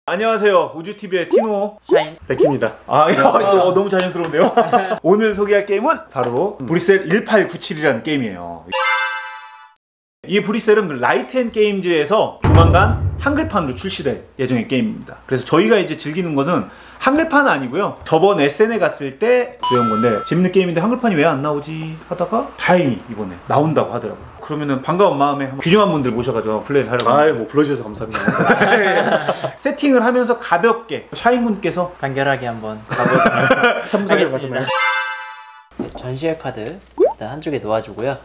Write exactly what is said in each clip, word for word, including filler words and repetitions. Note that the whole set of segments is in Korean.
안녕하세요. 우주티비의 티노 샤인 백희입니다. 아, 야, 어, 너무 자연스러운데요? 오늘 소개할 게임은 바로 브리셀 일팔구칠이라는 게임이에요. 이 브리셀은 그 라이트앤 게임즈에서 조만간 한글판으로 출시될 예정의 게임입니다. 그래서 저희가 이제 즐기는 것은 한글판은 아니고요, 저번 에스엔에 갔을 때 배운 건데, 재밌는 게임인데 한글판이 왜 안 나오지 하다가 다행히 이번에 나온다고 하더라고요. 그러면은 반가운 마음에 귀중한 분들 모셔가지고 플레이를 하려고. 아이, 뭐 불러주셔서 감사합니다. 세팅을 하면서 가볍게 샤인군께서 간결하게 한번 가보도록 삼성을 가셨나요? 전시회 카드 일단 한쪽에 놓아주고요.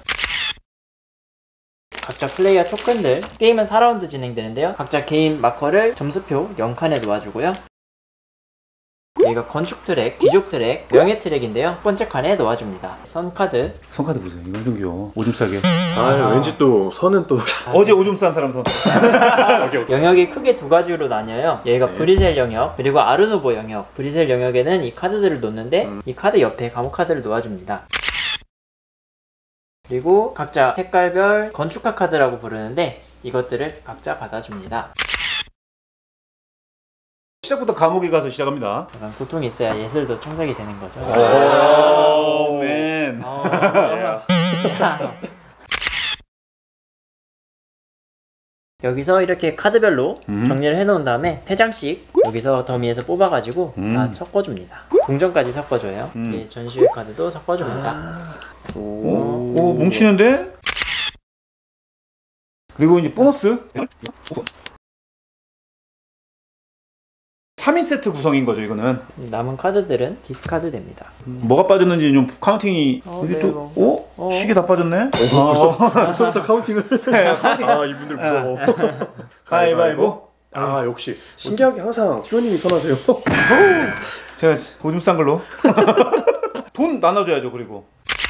각자 플레이어 토큰들, 게임은 사 라운드 진행되는데요, 각자 개인 마커를 점수표 영 칸에 놓아주고요. 여기가 건축 트랙, 귀족 트랙, 명예 트랙인데요, 첫 번째 칸에 놓아줍니다. 선 카드. 선 카드 보세요. 이건 좀 귀여워. 오줌 싸게. 아, 아 왠지 또 선은 또 아, 어제 오줌 싼 사람 선. 오케이, 오케이. 영역이 크게 두 가지로 나뉘어요. 여기가 네. 브리셀 영역, 그리고 아르누보 영역. 브리셀 영역에는 이 카드들을 놓는데 음. 이 카드 옆에 감옥 카드를 놓아줍니다. 그리고 각자 색깔별 건축가 카드라고 부르는데 이것들을 각자 받아줍니다. 시작부터 감옥에 가서 시작합니다. 약간 고통이 있어야 예술도 창작이 되는 거죠. 오, 맨. 여기서 이렇게 카드별로 음. 정리를 해놓은 다음에 세 장씩 여기서 더미에서 뽑아가지고 음. 다 섞어줍니다. 동전까지 섞어줘요. 음. 이 전시회 카드도 섞어줍니다. 아. 오, 오, 뭉치는데? 그리고 이제 보너스 삼 인 세트 구성인 거죠, 이거는. 남은 카드들은 디스카드 됩니다. 음. 뭐가 빠졌는지 좀 카운팅이. 어, 여기 네, 또, 뭐. 어? 어? 시계 다 빠졌네? 어, 벌써, 벌써부터 카운팅을. 네, 카운팅. 아, 이분들 무서워. 가위바위보. 아, 역시 신기하게 항상 티오님이 편하세요. 제가 오줌 싼 걸로. 돈 나눠줘야죠. 그리고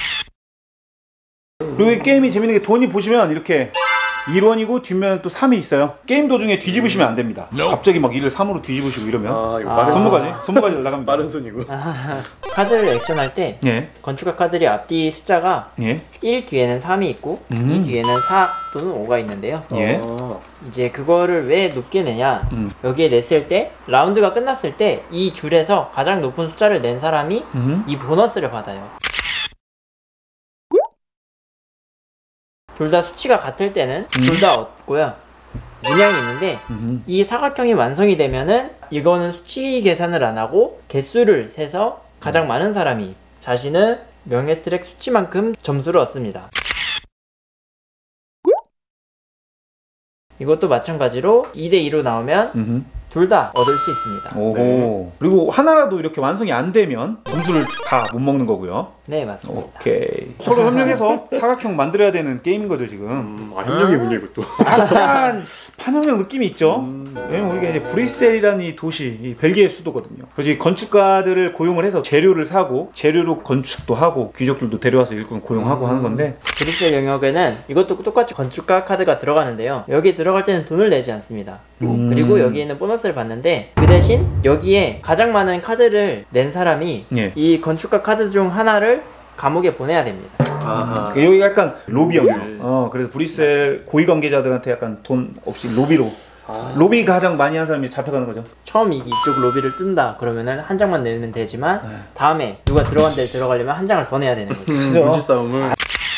그리고 이 게임이 재밌는 게, 돈이 보시면 이렇게 일 원이고 뒷면은 또 삼이 있어요. 게임 도중에 뒤집으시면 안 됩니다. 갑자기 막 일을 삼으로 뒤집으시고 이러면 아, 이거 아. 빠른 손모가지? 손모가지 날아갑니다. 빠른 손이고. 아, 카드를 액션할 때 예. 건축가 카드의 앞뒤 숫자가 예. 일 뒤에는 삼이 있고 음. 이 뒤에는 사 또는 오가 있는데요. 예. 아, 이제 그거를 왜 높게 내냐, 음. 여기에 냈을 때 라운드가 끝났을 때 이 줄에서 가장 높은 숫자를 낸 사람이 음. 이 보너스를 받아요. 둘 다 수치가 같을 때는 음. 둘 다 얻고요. 문양이 있는데 음. 이 사각형이 완성이 되면은 이거는 수치 계산을 안 하고 개수를 세서 가장 많은 사람이 자신의 명예 트랙 수치만큼 점수를 얻습니다. 이것도 마찬가지로 이 대 이로 나오면 음. 둘 다 얻을 수 있습니다. 오호. 네. 그리고 하나라도 이렇게 완성이 안 되면 점수를 다 못 먹는 거고요. 네, 맞습니다. 오케이. 서로 협력해서 사각형 만들어야 되는 게임인 거죠, 지금. 음, 아, 협력이군요, 이것도. 약간 판협력 느낌이 있죠. 음. 왜냐면 우리가 이제 브뤼셀이라는 이 도시, 이 벨기에 수도거든요. 그래서 이 건축가들을 고용을 해서 재료를 사고, 재료로 건축도 하고, 귀족들도 데려와서 일꾼 고용하고 음. 하는 건데, 브뤼셀 영역에는 이것도 똑같이 건축가 카드가 들어가는데요, 여기 들어갈 때는 돈을 내지 않습니다. 음. 그리고 여기에 있는 보너스를 받는데, 그 대신 여기에 가장 많은 카드를 낸 사람이 예. 이 건축가 카드 중 하나를 감옥에 보내야 됩니다. 아하. 여기가 약간 로비형이에요. 로비를. 어, 그래서 브뤼셀 고위 관계자들한테 약간 돈 없이 로비로, 아. 로비 가장 많이 한 사람이 잡혀가는 거죠. 처음 이- 이쪽 로비를 뜬다 그러면은 한 장만 내면 되지만 네. 다음에 누가 들어간 데를 들어가려면 한 장을 더 내야 되는 거죠. 음, 그죠? 문지 싸움을.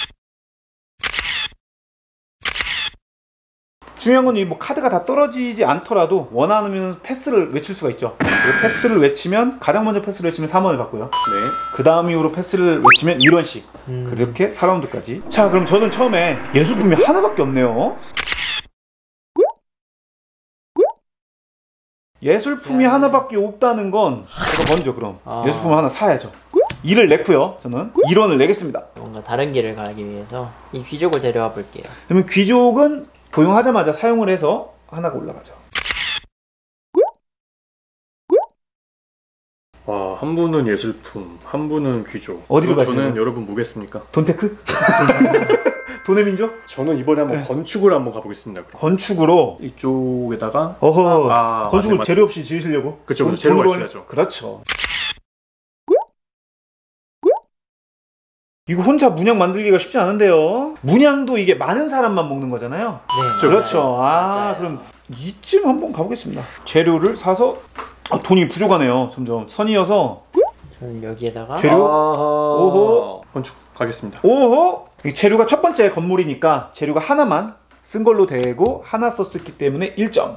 중요한 건 이 뭐 카드가 다 떨어지지 않더라도 원하면 패스를 외칠 수가 있죠. 그리고 패스를 외치면, 가장 먼저 패스를 외치면 삼 원을 받고요. 네. 그 다음 이후로 패스를 외치면 일 원씩. 음. 그렇게 사 라운드까지. 자, 그럼 저는 처음에 예술품이 하나밖에 없네요. 예술품이 야. 하나밖에 없다는 건 제가 먼저 그럼 아. 예술품을 하나 사야죠. 이를 냈고요. 저는 일 원을 내겠습니다. 뭔가 다른 길을 가기 위해서 이 귀족을 데려와 볼게요. 그러면 귀족은 고용하자마자 사용을 해서 하나가 올라가죠. 와, 한 분은 예술품, 한 분은 귀족. 어디로 그럼 저는 가시나요? 여러분 뭐겠습니까? 돈테크? 돈의 민족? 저는 이번에 한번 네. 건축을 한번 가보겠습니다. 그럼. 건축으로. 이쪽에다가 어허. 아, 건축을 맞네, 맞네. 재료 없이 지으시려고? 그쵸, 돈- 그쵸. 재료가 돈을 벌- 있어야죠. 그렇죠. 이거 혼자 문양 만들기가 쉽지 않은데요. 문양도 이게 많은 사람만 먹는 거잖아요. 네, 그렇죠. 아, 맞아요. 그럼 이쯤 한번 가보겠습니다. 재료를 사서 아, 돈이 부족하네요. 점점 선이어서 저는 여기에다가 재료? 아하. 오호. 건축 가겠습니다. 오호! 이 재료가 첫 번째 건물이니까 재료가 하나만 쓴 걸로 되고 하나 썼기 때문에 일 점.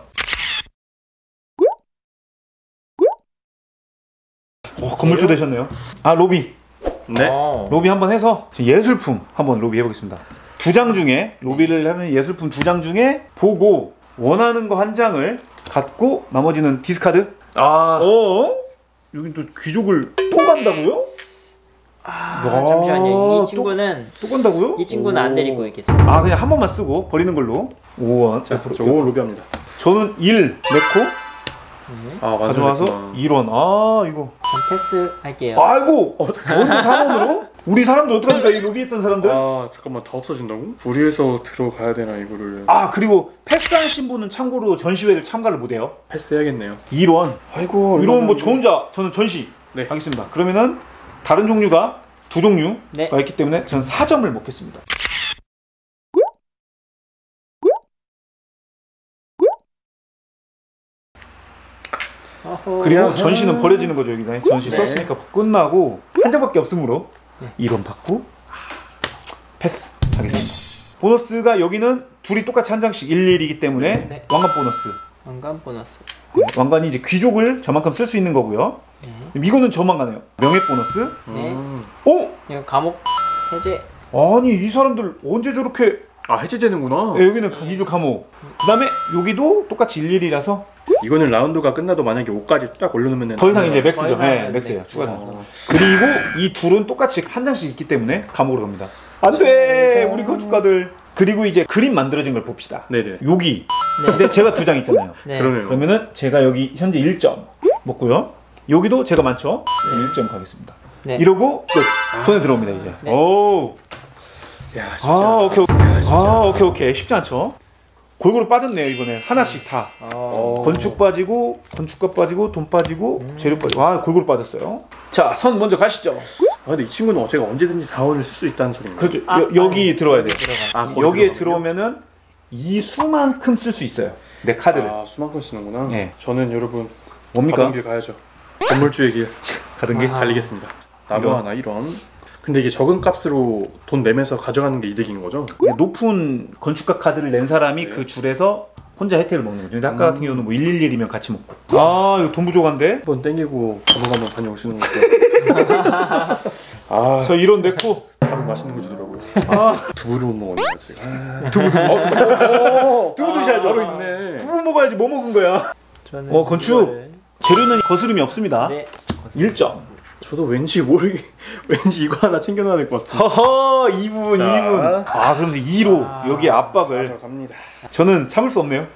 오, 건물주 되셨네요. 아, 로비. 네. 어. 로비 한번 해서 예술품 한번 로비 해보겠습니다. 두 장 중에 로비를 하면 예술품 두 장 중에 보고 원하는 거 한 장을 갖고 나머지는 디스카드. 아. 어? 여긴 또 귀족을 또 간다고요? 아, 야, 잠시만요. 이 또- 친구는 또 간다고요? 이 친구는 안 오. 데리고 있겠습니다. 아, 그냥 한 번만 쓰고 버리는 걸로. 오 원. 자, 저 오 로비합니다. 저는 일 넣고 네. 아, 가져와서 완성했구나. 일 원. 아, 이거. 전 패스 할게요. 아이고! 저는 삼 원으로? 우리 사람들 어떡합니까? 이 로비했던 사람들? 아, 잠깐만 다 없어진다고? 무리해서 들어가야 되나 이거를. 아, 그리고 패스하신 분은 참고로 전시회를 참가를 못해요. 패스해야겠네요. 일 원. 아이고. 이러면 뭐 저 혼자 저는 전시 네. 하겠습니다. 그러면은 다른 종류가 두 종류가 네. 있기 때문에 저는 사 점을 먹겠습니다. 어허. 그리고 전시는 버려지는 거죠. 여기가 전시 네. 썼으니까 끝나고 한 장밖에 없으므로 네. 일 원 받고 패스 하겠습니다. 보너스가 여기는 둘이 똑같이 한 장씩 일일이기 때문에 네. 왕관 보너스. 왕관 보너스. 네, 왕관이 이제 귀족을 저만큼 쓸 수 있는 거고요. 네. 이거는 저만 가네요. 명예 보너스. 네. 음. 오! 이거 감옥 해제. 아니 이 사람들 언제 저렇게 아, 해제되는구나. 네, 여기는 이주 감옥. 그 다음에 여기도 똑같이 일일이라서 이거는 라운드가 끝나도 만약에 오까지 딱 올려놓으면 더 이상 이제 맥스죠. 더 이상 네, 맥스예요. 맥스. 추가 장. 어. 그리고 이 둘은 똑같이 한 장씩 있기 때문에 감옥으로 갑니다. 안돼 우리 건축가들. 그리고 이제 그림 만들어진 걸 봅시다. 네네. 여기. 네. 근데 제가 두 장 있잖아요. 네. 그러네요. 그러면은 제가 여기 현재 일 점 먹고요. 여기도 제가 많죠. 일 점 가겠습니다. 네. 이러고 끝. 손에 들어옵니다 이제. 네. 오. 야, 진짜. 아 오케이 오케이. 야, 진짜. 아 오케이 오케이. 쉽지 않죠. 골고루 빠졌네요 이번에 하나씩 다. 어. 건축 빠지고 건축가 빠지고 돈 빠지고 음. 재료 빠지고 아 골고루 빠졌어요. 자 선 먼저 가시죠. 아, 근데 이 친구는 어제가 언제든지 사 원을 쓸 수 있다는 소리인가요? 그렇죠. 아, 여, 여기 아니, 들어와야 돼요. 들어가. 아, 거기 여기에 들어가거든요? 들어오면은 이 수만큼 쓸 수 있어요. 내 카드를. 아, 수만큼 쓰는구나. 네. 저는 여러분 뭡니까? 가던 길 가야죠. 건물주의 길 가던 길. 아. 달리겠습니다. 나무 이런. 하나 일 원. 근데 이게 적은 값으로 돈 내면서 가져가는 게 이득인 거죠? 높은 건축가 카드를 낸 사람이 네. 그 줄에서 혼자 혜택을 먹는 거죠. 근데 아까 음. 같은 경우는 뭐 일일일이면 같이 먹고. 아 이거 돈 부족한데? 한번 땡기고 감옥 한번 다녀오시는 것도. 아, 저 이런 냈고. 밥은 맛있는 거 주더라고요. 아 두부를 못 먹었네 아직. 아, 두부 두부. 어, 두부 드셔야죠. 바로 있네. 두부 먹어야지 뭐 먹은 거야? 저는 어, 건축. 이거를- 재료는 거스름이 없습니다. 네. 일 점. 저도 왠지 모르게 왠지 이거 하나 챙겨놔야 될 것 같아. 허허 이 부분 자. 이 부분. 아 그러면서 이로 아. 여기 압박을. 가져갑니다. 저는 참을 수 없네요.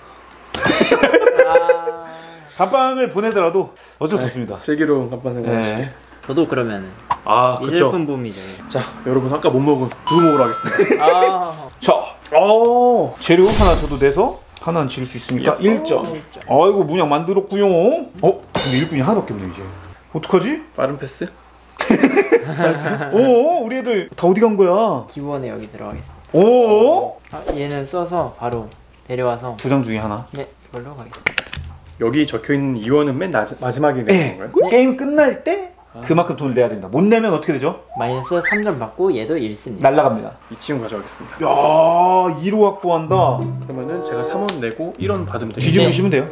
아, 감빵을 보내더라도 어쩔 수 없습니다. 슬기로운 깜빵 생각하시네. 네. 저도 그러면은 아, 그쵸. 미술품 붐이죠. 자, 여러분 아까 못 먹은 두부 먹으러 가겠습니다. 아, 자, 어 재료 하나 저도 내서 하나는 지을 수 있으니까 야. 일 점. 일 점. 아이고 문양 만들었구요. 어? 근데 일꾼이 하나밖에 없네 이제. 어떡하지? 빠른 패스? 어? 우리 애들 다 어디 간 거야? 기본에 여기 들어가겠습니다. 어? 아, 얘는 써서 바로 데려와서 두 장 중에 하나. 네, 이걸로 가겠습니다. 여기 적혀있는 이 원은 맨 나, 마지막에 네. 내는 건가요? 게임 끝날 때 그만큼 돈을 내야 된다. 못 내면 어떻게 되죠? 마이너스 삼 점 받고 얘도 일 씁니다. 날라갑니다. 이 친구 가져가겠습니다. 야, 이로 갖고 한다. 그러면은 제가 삼 원 내고 일 원 받으면 되죠. 뒤집으시면 돼요.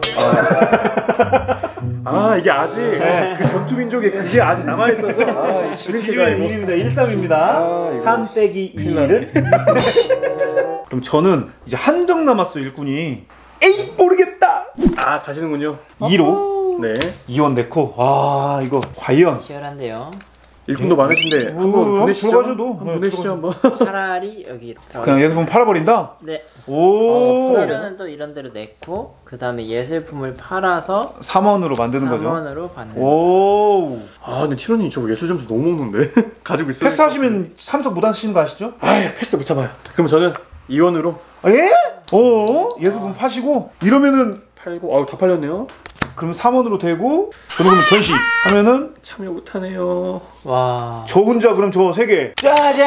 아, 이게 아직 네, 그 전투 민족에 그게 아직 남아 있어서 아, 뒤집으면 일입니다. 일삼입니다. 아, 이거 삼 빼기 큰일 이를. 그럼 저는 이제 한정 남았어 일꾼이. 에이 모르겠다. 아, 가시는군요. 이로 네. 이 원 넣고. 아 이거 과연. 치열한데요. 일꾼도 많으신데 어, 한번 한번 보내시죠. 들어가셔도. 한번 네, 보내시죠 한번. 차라리 여기 그냥 들어가겠습니다. 예술품 팔아버린다. 네. 오. 어, 이러는 또 이런 데로 냈고 그 다음에 예술품을 팔아서 삼 원으로 만드는 거죠. 삼 원으로 받는. 오. 아, 근데 티로님 저거 예술 점수 너무 먹는데. 가지고 있어요. 패스하시면 삼석 못 하시는 거 아시죠? 아, 패스 못 잡아요. 그럼 저는 이 원으로 예? 어? 예술품 파시고 이러면은 팔고 아우 다 팔렸네요. 그럼 삼 원으로 되고 저는 그럼 전시 하면은 참여 못하네요. 와. 저 혼자 그럼 저 세 개. 짜잔!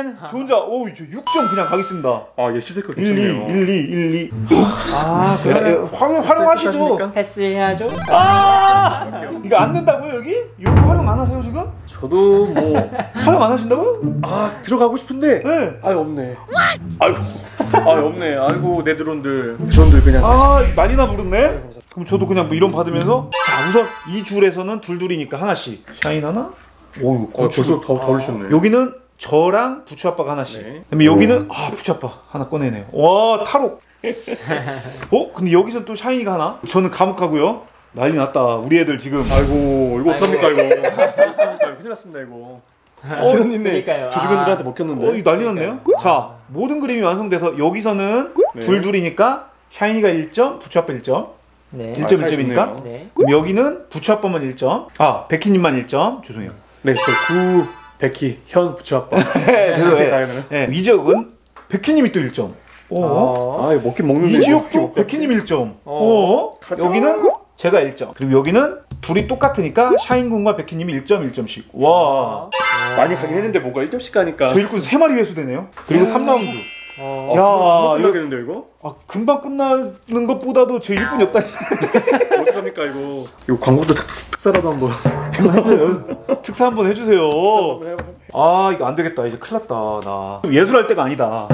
맨. 저 혼자 오, 저 육 점 그냥 가겠습니다. 아, 예시대가 일, 이, 괜찮네요. 일, 이, 일, 이. 아, 예, 예, 활용, 활용하시죠. 하십니까? 패스해야죠. 아! 이거 안 된다고요, 여기? 이거 활용 안 하세요, 지금? 저도 뭐 활용 안 하신다고요? 아, 들어가고 싶은데 네. 아유, 없네. 아이고. 아, 없네. 아이고, 내 드론들. 드론들 그냥 아, 많이나 부르네? 그럼 저도 그냥 뭐 이런 받으면서 자, 우선 이 줄에서는 둘둘이니까 하나씩. 샤인 하나? 오, 어, 벌써 더 더 올리셨네. 여기는 저랑 부추 아빠가 하나씩. 네. 그다음에 여기는 아, 부추 아빠 하나 꺼내네요. 와, 탈옥. 어? 근데 여기서 또 샤이니가 하나? 저는 감옥하고요. 난리 났다. 우리 애들 지금. 아이고, 이거 아이고. 어떡합니까, 이거. 어떡합니까, 큰일 났습니다, 이거. 어, 기현님네 그러니까요. 조직원들한테 먹혔는데. 어, 이거 난리 났네요. 자, 모든 그림이 완성돼서 여기서는 네. 둘둘이니까 샤이니가 일 점, 부추 아빠 일 점. 네. 일 점 아, 일 점이니까. 좋네요. 네. 그럼 여기는 부추 아빠만 일 점. 아, 백희님만 일 점. 죄송해요. 네, 저 구, 백희, 현, 부추 아빠. 네, 이렇게 네. 가야 되나? 네, 이지혁은 백희님이 또 일 점. 어? 어. 아, 이거 먹긴 먹는데. 이지혁도 백희님 일 점. 어? 가자. 여기는 제가 일 점. 그리고 여기는 둘이 똑같으니까 샤인군과 백희님이 일 점, 일 점씩. 와. 어. 많이 가긴 했는데 뭔가 일 점씩 가니까. 저 일꾼 세 마리 회수되네요. 그리고 삼 라운드. 어. 야, 야, 이거- 이거 겠는데 이거? 아, 금방 끝나는 것보다도 저 일꾼이 없다니. 어떡합니까 이거? 이거 광고도 특, 특사라도 한번. 특사 한번 해주세요. 한번 해봐. 아, 이거 안 되겠다. 이제 큰일 났다. 나. 예술할 때가 아니다.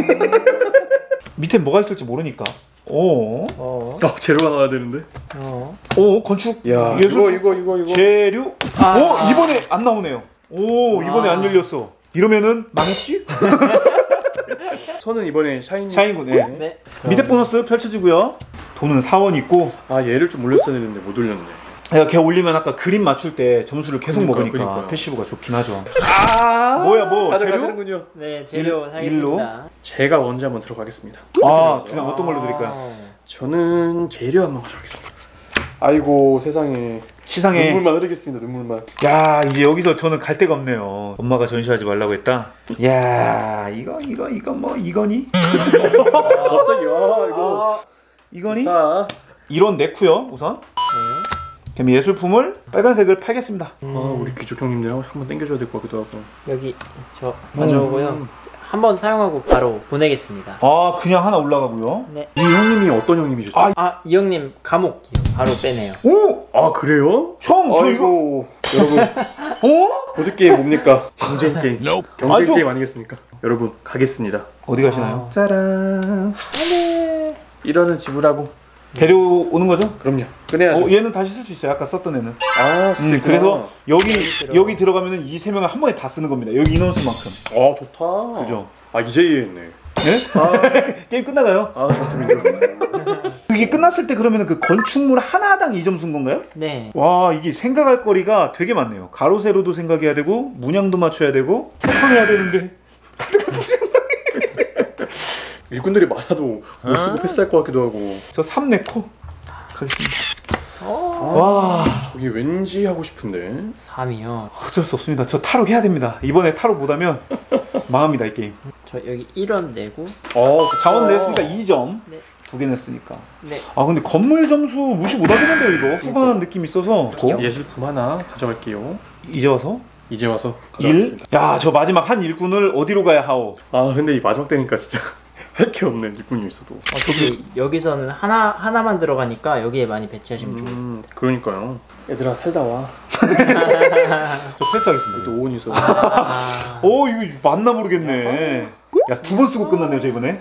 밑에 뭐가 있을지 모르니까. 오. 어. 어, 재료가 나와야 되는데. 어. 오, 건축. 야, 예술. 이거 이거 이거 이거. 재료. 아, 오, 아. 이번에 안 나오네요. 오, 이번에 아. 안 열렸어. 이러면은 망했지? 저는 이번에 샤이니. 샤인군. 네. 네. 밑에 보너스 펼쳐지고요. 돈은 사 원 있고. 아, 얘를 좀 올렸어야 되는데 못 올렸네. 내가 걔 올리면 아까 그림 맞출 때 점수를 계속 그러니까요, 먹으니까 그러니까요. 패시브가 좋긴 하죠. 아, 뭐야, 뭐, 가져가시는군요. 네, 재료 일- 일로? 사겠습니다. 제가 먼저 한번 들어가겠습니다. 아, 그냥 어떤 걸로 드릴까요? 어. 저는 재료 한번 가져가겠습니다. 아이고 세상에. 시상에. 눈물만 흐르겠습니다. 눈물만. 야, 이제 여기서 저는 갈 데가 없네요. 엄마가 전시하지 말라고 했다. 야, 이거 이거 이거 뭐 이거니? 갑자기 와 이거. 어. 이거니? 자. 이런 네쿠요 우선. 네. 그럼 예술품을 빨간색을 팔겠습니다. 아, 우리 귀족 형님들 한번 땡겨줘야 될 것 같기도 하고. 여기 저 가져오고요. 음. 한번 사용하고 바로 보내겠습니다. 아, 그냥 하나 올라가고요. 네. 이 형님이 어떤 형님이셨죠? 아, 아, 이 형님 감옥이요. 바로 빼내요. 오, 아 그래요? 형, 저 이거. 아이고 여러분 어? 보드 게임 뭡니까? 경쟁 게임. 경쟁 아니, 저- 게임 아니겠습니까? 여러분 가겠습니다. 어디 가시나요? 짜란. 네. 일 원은 지불하고. 데려오는 거죠? 그럼요. 꺼내야죠. 어, 얘는 다시 쓸 수 있어요. 아까 썼던 애는. 아, 음, 그래서 여기 들어가. 여기 들어가면은 이 세 명을 한 번에 다 쓰는 겁니다. 여기 인원수만큼. 아 좋다. 그죠? 아 이제 이해했네. 네? 아, 게임 끝나가요. 아 좋습니다. 이게 끝났을 때 그러면은 그 건축물 하나당 이 점 쓴 건가요? 네. 와, 이게 생각할 거리가 되게 많네요. 가로 세로도 생각해야 되고 문양도 맞춰야 되고 세턴해야 되는데. 일꾼들이 많아도 못 쓰고 패스할 것 같기도 하고. 저 삼 네코 가겠습니다. 어. 와, 저기 왠지 하고 싶은데. 삼이요. 어쩔 수 없습니다. 저 탈옥 해야 됩니다. 이번에 탈옥 못하면 망합니다, 이 게임. 저 여기 일 원 내고. 어, 자원 냈으니까 이 점. 네. 두 개 냈으니까. 네. 아, 근데 건물 점수 무시 못 하겠는데요, 이거. 후반한 느낌 있어서. 고? 예술품 하나 가져갈게요. 이제 와서 이제 와서 일. 가져가겠습니다. 야, 저 마지막 한 일꾼을 어디로 가야 하오? 아 근데 이 마지막 되니까 진짜 할 게 없네 일꾼이 있어도. 어, 저기 여기서는 하나 하나만 들어가니까 여기에 많이 배치하시면 좋아요. 음, 그러니까요. 얘들아 살다 와. 저 패스하겠습니다. 또 오은 있어. 아. 오, 이거 맞나 모르겠네. 야, 두 번 쓰고 끝났네요, 저 이번에.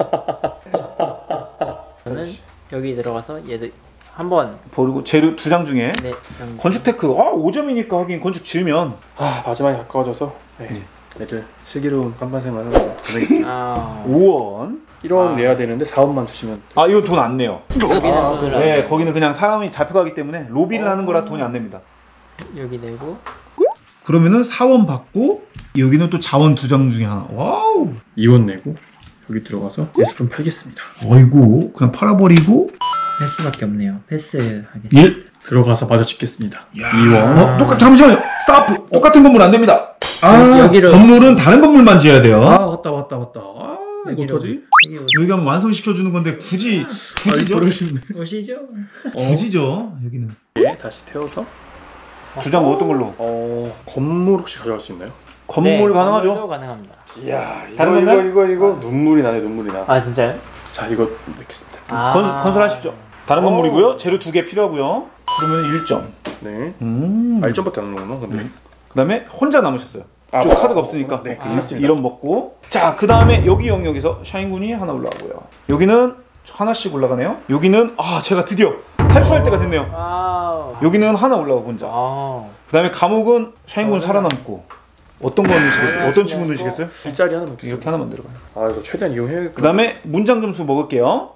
저는 여기 들어가서 얘들 한번. 버리고 재료 두 장 중에 네. 그럼 건축 테크. 아, 오 점이니까 하긴 건축 지으면. 아 마지막에 가까워져서. 네. 네. 애들 슬기로운 깜빡색만 하고 보내겠습니다. 아. 오 원. 일 원 아. 내야 되는데 사 원만 주시면. 아, 이거 돈 안 내요. 여기는 아, 돈을 안 네, 내요. 거기는 그냥 사람이 잡혀가기 때문에 로비를 하는 거라 돈이 안 냅니다. 여기 내고. 그러면은 사 원 받고 여기는 또 자원 두 장 중에 하나. 와우. 이 원 내고 여기 들어가서 예술품 팔겠습니다. 어이구, 그냥 팔아버리고. 패스밖에 없네요. 패스 하겠습니다. 일. 들어가서 마저 찍겠습니다. 야. 이 원. 어, 똑같, 잠시만요. 스타프. 똑같은 건물 안 됩니다. 아, 여기를- 건물은 다른 건물만 지어야 돼요. 아 맞다 맞다 맞다. 아 이거 여기로. 어떡하지? 여기 여기 하면 완성시켜주는 건데 굳이, 굳이죠? 버릇있네. 오시죠. 굳이죠, 여기는. 예, 다시 태워서. 두 장 어떤 걸로? 어 건물 혹시 가져갈 수 있나요? 건물 네, 가능하죠? 건물도 가능합니다. 이야 이거 다른 이거 건가요? 이거 이거 눈물이 나네 눈물이 나. 아 진짜요? 자 이거 넣겠습니다. 아. 건, 건설하십시오. 다른 오. 건물이고요. 재료 두 개 필요하고요. 그러면 일 점. 네. 음. 아 일 점밖에 안 넣었나 근데. 음. 그 다음에 혼자 남으셨어요. 아, 좀 뭐, 카드가 없으니까. 네, 그 그렇습니다. 일 원 먹고. 자, 그 다음에 여기 영역에서 샤인군이 하나 올라가고요. 여기는 하나씩 올라가네요. 여기는 아 제가 드디어 탈출할 때가 됐네요. 와우. 여기는 하나 올라가고 혼자. 아. 그 다음에 감옥은 샤인군 어, 살아남고. 어떤 거 넣으시겠어요? 아, 어떤 진짜 친구 또- 넣으시겠어요? 일자리 하나 넣겠습니다. 이렇게 하나만 들어가요. 아 이거 최대한 이용해. 그 다음에 문장 점수 먹을게요.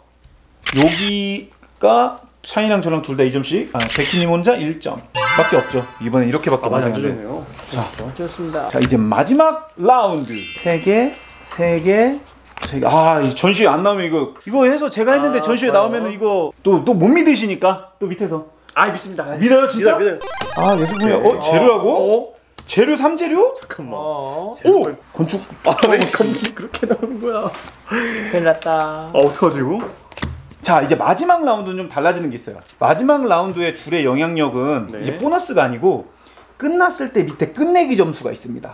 여기가 샤이랑 저랑 둘 다 이 점씩. 아, 백희님 혼자 일 점. 밖에 없죠. 이번엔 이렇게밖에 아 많이 안 없어요. 주네요. 자, 좋습니다. 자 이제 마지막 라운드. 세 개, 세 개, 세 개. 아, 이 전시회 안 나오면 이거 이거 해서 제가 했는데 아, 전시회 좋아요. 나오면 이거 또 또 못 믿으시니까 또 밑에서 아 믿습니다. 믿어요 진짜? 믿어 믿어. 아 예술분야. 네. 어 재료라고? 어? 재료 삼 재료? 잠깐만. 어. 오 건축. 아왜 건물이 그렇게 나오는 거야? 큰일 났다. 아 어떡하지 이거? 자 이제 마지막 라운드는 좀 달라지는 게 있어요. 마지막 라운드의 줄의 영향력은 네. 이제 보너스가 아니고 끝났을 때 밑에 끝내기 점수가 있습니다.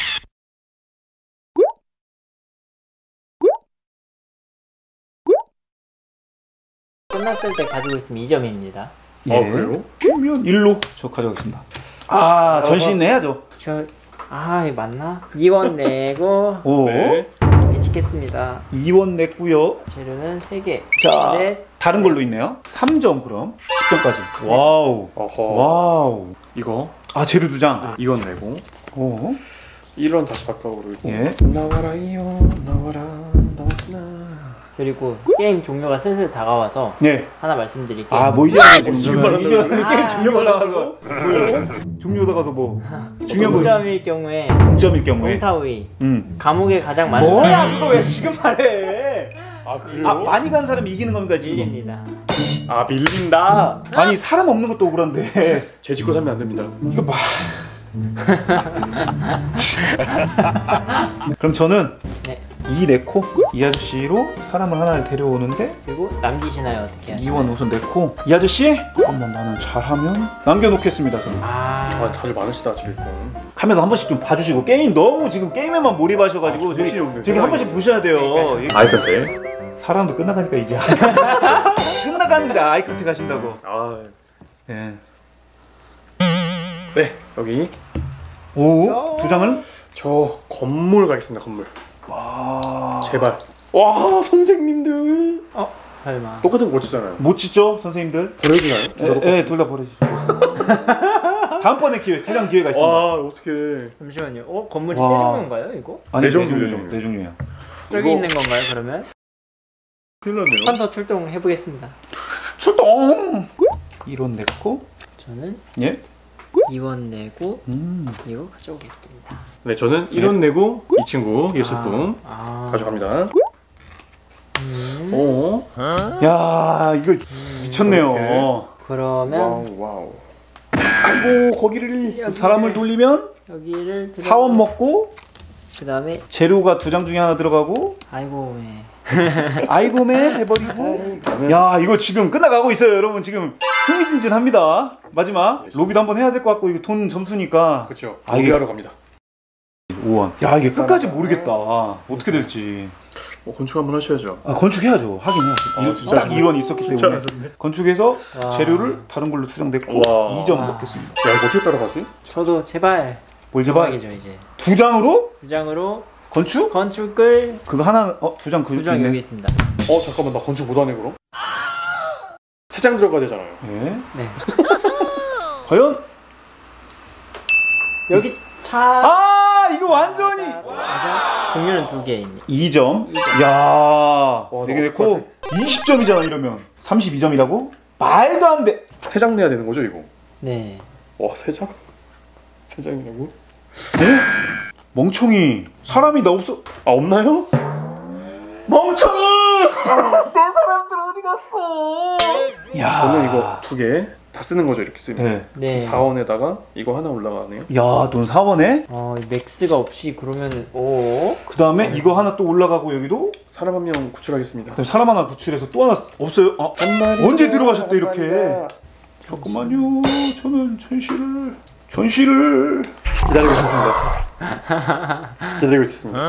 끝났을 때 가지고 있으면 이 점입니다. 아 그래요? 그러면 일로 저 가져가겠습니다. 아 전시는 해야죠. 저, 아, 이거 맞나? 이 원 내고, 오 네. 찍겠습니다. 이 원 냈고요. 재료는 세 개. 자 네. 다른 걸로 있네요. 삼 점 그럼 십 점까지. 와우 어허. 와우. 이거 아 재료 두 장. 이건 내고 오 일 원 다시 바꿔오르고. 예. 나와라이요 나와라 나와라. 그리고 게임 종료가 슬슬 다가와서 네. 하나 말씀드릴게요. 아뭐 이제 지금 지금 그러면 이제 말한다고요? 게임 아. 종료가 나가서 뭐예요? 종료가 가서 뭐 중요한 거 동점일 경우에 동점일 경우에. 동타위 음. 감옥에 가장 많은 뭐야 그거 왜 지금 말해? 아 그래요? 아 많이 간 사람이 이기는 겁니까 지금? 밀립니다. 아 밀린다. 아니 사람 없는 것도 억울한데 죄 짓고 살면 안 됩니다. 이거 봐. 그럼 저는 네. 이 내코 이 아저씨로 사람을 하나를 데려오는데 그리고 남기시나요 어떻게 하시나요? 이 원 우선 내코 이 아저씨 잠깐만 나는 잘하면 남겨놓겠습니다 저는. 아 아, 다들 많으시다 지금. 카메라 한 번씩 좀 봐주시고 게임 너무 지금 게임에만 몰입하셔가지고 아, 저기, 정신이 없네. 저기 한 번씩 보셔야 돼요. 그러니까요. 이게 아이 컨택. 사람도 끝나가니까 이제 끝나가는데 아이 컨택 하신다고. 아 예. 네 여기 오, 두 장을? 저 건물 가겠습니다 건물. 와. 제발. 와 선생님들 어? 설마. 똑같은 거 못 치잖아요. 못 짓죠, 선생님들? 버려주나요? 예, 둘 다 버리시죠. 다음번에 기회, 두 장 기회가 있습니다. 와 어떡해. 잠시만요. 어? 건물이 와. 세 종류인가요 이거? 아니, 네 종류, 네 네 종류, 종류. 네 종류예요. 저기 이거- 있는 건가요 그러면? 큰일 났네요. 한 번 더 출동해 보겠습니다. 출동! 일 원 냈고, 저는 예? 이 원 내고 음. 이거 가져오겠습니다. 네 저는 일 원 내고 이 친구 예술품 아, 아. 가져갑니다. 음. 오. 야, 이거 미쳤네요. 이렇게. 그러면 와우 와우. 아이고 거기를 여기를- 사람을 돌리면 여기를 사 원 먹고, 그 다음에 재료가 두 장 중에 하나 들어가고, 아이고 왜 아이고매 해버리고. 그러면 야, 이거 지금 끝나가고 있어요, 여러분. 지금 흥미진진합니다. 마지막 로비도 한번 해야 될 것 같고, 이게 돈 점수니까. 그렇죠. 아, 이게- 로비하러 갑니다. 오 원. 야, 이게 끝까지 모르겠다. 어떻게 될지. 어, 건축 한번 하셔야죠. 아, 건축해야죠. 하긴 해야죠. 아, 진짜? 딱 이 원 있었기 진짜 때문에. 하셨네. 건축해서 와. 재료를 다른 걸로 투정됐고 와. 이 점 와. 먹겠습니다. 야 이거 어떻게 따라가지? 저도 제발 뭘 제발 대박이죠 이제 두 장으로 두 장으로 건축? 건축을 그거 하나 어 두 장 그 두 장 있네. 여기 있습니다. 어 잠깐만 나 건축 못하네 그럼? 세 장 들어가야 되잖아요. 예. 네 과연 여기 차 아 이거 완전히 맞아? 종류는 두 개 있네. 이 점. 이 점. 야. 와, 되게 너 됐고 이십 점이잖아 이러면. 삼십이 점이라고? 말도 안 돼. 세 장 내야 되는 거죠 이거? 네. 와 세 장? 세 장이라고? 네? 멍청이. 사람이 나 없어. 아 없나요? 멍청이! 내 사람들 어디 갔어? 야. 저는 이거 두 개 다 쓰는 거죠 이렇게 쓰면. 네. 네. 사 원에다가 이거 하나 올라가네요. 야, 돈 사 원에? 어 맥스가 없이 그러면은 오 그 다음에 이거 하나 또 올라가고 여기도 사람 한 명 구출하겠습니다. 그다음에 사람 하나 구출해서 또 하나 쓰- 없어요? 아, 언제 들어가셨대 이렇게? 잠깐만요. 저는 전시를 전시를 기다리고 있었습니다. 기다리고 있습니다.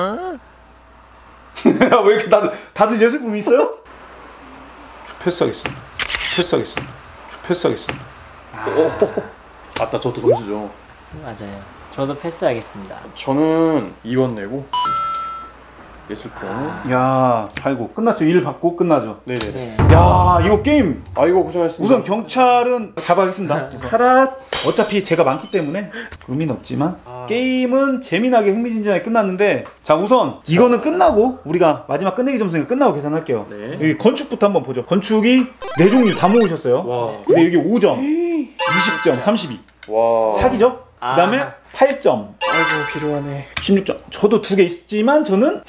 왜 이렇게 다들 다들 예술품이 있어요? 패스하겠습니다. 패스하겠습니다. 패스하겠습니다. 오, 맞다, 저도 검수죠. 맞아요. 저도 패스하겠습니다. 저는 이 원 내고 예술품. 야, 아이고 끝났죠. 일 받고 끝나죠. 네네. 네. 야, 이거 게임 아이고 고생하셨습니다. 우선 경찰은 잡아가겠습니다. 카라 어차피 제가 많기 때문에 의미는 없지만 아. 게임은 재미나게 흥미진진하게 끝났는데 자 우선 이거는 끝나고 우리가 마지막 끝내기 점수니까 끝나고 계산할게요. 네. 여기 건축부터 한번 보죠. 건축이 네 종류 다 모으셨어요. 와. 근데 여기 오 점, 이십 점, 삼십이 와. 사기죠? 아. 그 다음에 팔 점, 아이고 필요하네. 십육 점. 저도 두 개 있지만 저는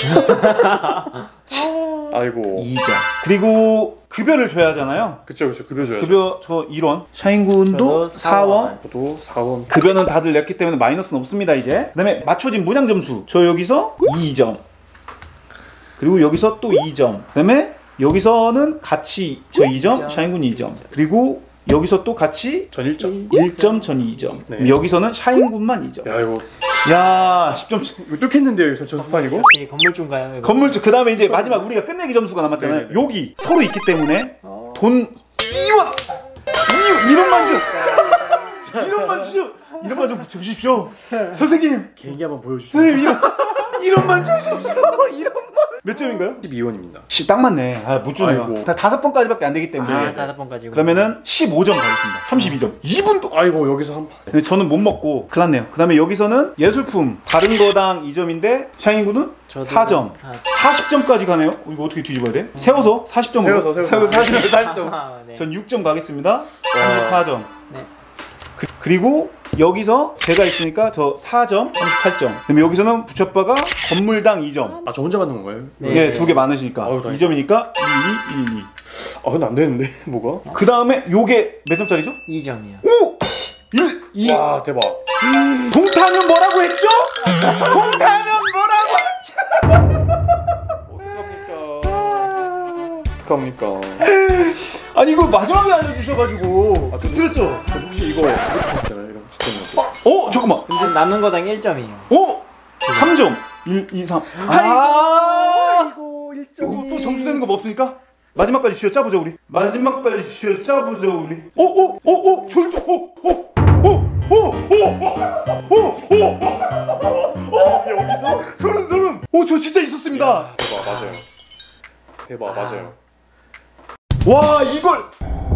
아이고. 이 점. 그리고 급여를 줘야 하잖아요. 그쵸 그쵸 급여 줘야죠. 급여 저 일 원, 샤인군도 저도 사 원. 저도 사 원. 급여는 다들 냈기 때문에 마이너스는 없습니다 이제. 그 다음에 맞춰진 문양 점수 저 여기서 이 점, 그리고 여기서 또 이 점, 그 다음에 여기서는 같이 저 이 점, 샤인군 이 점, 그리고 여기서 또 같이 전 일 점. 일 점, 전 이 점. 네. 그럼 여기서는 샤인군만 이 점. 야 이거 야 십 점. 이거 뚫겠는데요 여기서 전수판이고? 혹시 건물주인가요? 이거? 건물주. 그 다음에 이제 마지막 우리가 끝내기 점수가 남았잖아요. 네네네. 여기 서로 있기 때문에 어. 돈 이 원! 이 원만 줘! 일 원만 주십시오! 일 원만 좀 주십시오! 선생님! 개인기 한번 보여주시죠. 선생님 일 원! 일 원만 주십시오! 일 원만! 몇 점인가요? 십이 원입니다. 시, 딱 맞네. 아, 못 주네요. 아이고. 다 다섯 번까지밖에 안 되기 때문에. 아, 다섯 번까지. 그러면은 십오 점 가겠습니다. 삼십이 점. 이 분도! 아이고 여기서 한 판. 근데 저는 못 먹고 큰일 났네요. 그 다음에 여기서는 예술품 다른 거당 이 점인데 샤인군은 저도- 사 점. 아, 사십 점까지 가네요. 어, 이거 어떻게 뒤집어야 돼? 세워서 사십 점으로. 세워서, 세워서. 사십 점, 사십 점. 아, 네. 전 육 점 가겠습니다. 삼십사 점. 네. 그, 그리고 여기서 제가 있으니까 저 사 점, 삼십팔 점. 그다음에 여기서는 부처빠가 건물당 이 점. 아 저 혼자 받는 건가요? 네. 예, 두 개 많으시니까 어우, 다행이다. 이 점이니까 일, 이, 일, 이. 아 근데 안 되는데 뭐가? 그 다음에 요게 몇 점짜리죠? 이 점이요. 오! 일, 이. 와 대박. 동타면 뭐라고 했죠? 동타면 뭐라고? 어떡합니까? 아니 이거 마지막에 알려주셔가지고 아, 들었죠? 저 혹시 이거 이렇게 했잖아요. 이런 갖고 있는 거. 어? 잠깐만. 근데 남는 거당 일 점이에요. 어? 삼 점. 일, 이, 삼. 아! 아이고 일 또, 또 점수 되는 거 뭐 없으니까? 마지막까지 쥐어 짜보자 우리. 마지막까지 쥐어 짜보자 우리. 어? 어? 어? 어? 졸죠? 어? 어? 어? 어? 어? 어? 어? 어? 여기서? 소름 소름. 오, 저 진짜 있었습니다. 대박 맞아요. 대박 맞아요. 와, 이걸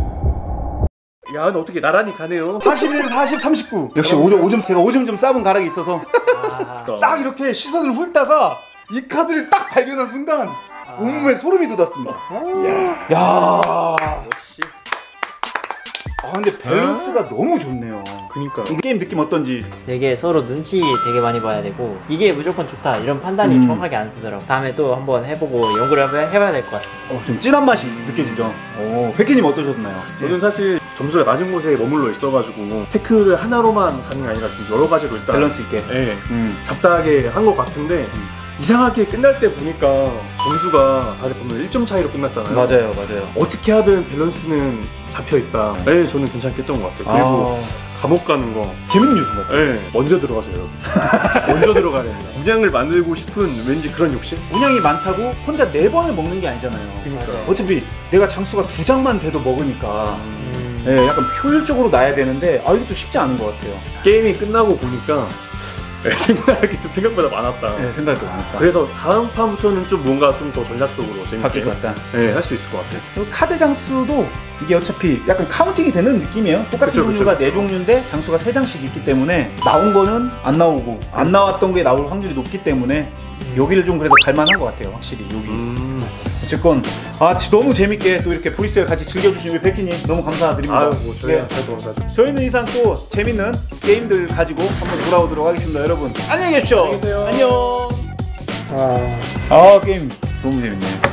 야 근데 어떻게 나란히 가네요. 사십일, 사십, 삼십구. 역시 오 점, 오 점 제가 오 점 좀 싸본 가락이 있어서 아, 딱 이렇게 시선을 훑다가 이 카드를 딱 발견한 순간 온몸에 소름이 돋았습니다. 야, 야. 역시. 아 근데 밸런스가 너무 좋네요. 그니까요. 이 게임 느낌 어떤지. 되게 서로 눈치 되게 많이 봐야 되고 이게 무조건 좋다 이런 판단이 음. 정확하게 안 쓰더라고. 다음에 또 한번 해보고 연구를 해봐- 해봐야 될 것 같아요. 어, 좀 진한 맛이 느껴지죠. 오, 백희님 어떠셨나요? 저는 사실 점수가 낮은 곳에 머물러 있어가지고 태클을 하나로만 가는 게 아니라 좀 여러 가지로 일단 밸런스 있게. 예, 음. 잡다하게 한 것 같은데 이상하게 끝날 때 보니까 점수가 다들 보면 일 점 차이로 끝났잖아요. 맞아요, 맞아요. 어떻게 하든 밸런스는 잡혀있다. 네, 저는 괜찮게 했던 것 같아요. 그리고 감옥 가는 거 재밌는 뉴스 같아요. 네, 먼저 들어가세요. 먼저 들어가야 됩니다. 문양을 만들고 싶은 왠지 그런 욕심? 문양이 많다고 혼자 네 번을 먹는 게 아니잖아요. 그러니까요. 어차피 내가 장수가 두 장만 돼도 먹으니까 음. 네, 약간 효율적으로 놔야 되는데 아 이것도 쉽지 않은 것 같아요. 게임이 끝나고 보니까 네, 생각할 게 좀 생각보다 많았다. 네, 생각도 많았다. 그래서 다음 판부터는 좀 뭔가 좀 더 전략적으로 바뀔 재밌게 것 같다. 네, 할 수 있을 것 같아요. 그리고 카드 장수도 이게 어차피 약간 카운팅이 되는 느낌이에요. 똑같은 그쵸, 종류가 그쵸. 네 종류인데 장수가 세 장씩 있기 때문에 나온 거는 안 나오고 안 나왔던 게 나올 확률이 높기 때문에 여기를 좀 그래도 갈만한 것 같아요. 확실히 여기. 음. 어쨌건 아 너무 재밌게 또 이렇게 브리스를 같이 즐겨주신 우리 백희님 너무 감사드립니다. 아유, 뭐 저희가 네. 잘 도망가죠. 저희는 이상 또 재밌는 게임들 가지고 한번 돌아오도록 하겠습니다. 여러분 안녕히 계십시오. 안녕히 계세요. 안녕. 아. 아 게임 너무 재밌네.